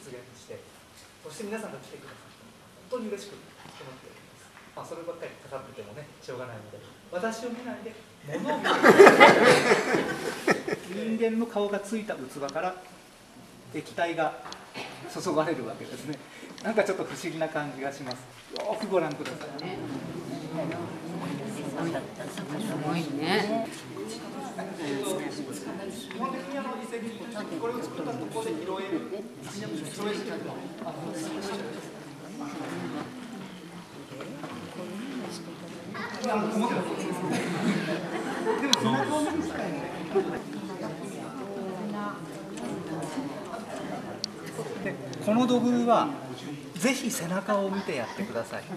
現して、そして皆さんが来てくださって本当に嬉しく思っております。そればっかり語っててもねしょうがないので、私を見ないで物を見て人間の顔がついた器から液体が注がれるわけですね。なんかちょっと不思議な感じがします。よくご覧ください。 すごいね。 基本的に伊勢美これを作ったところで拾える。でも背中を見る機会もで、この土偶はぜひ背中を見てやってください。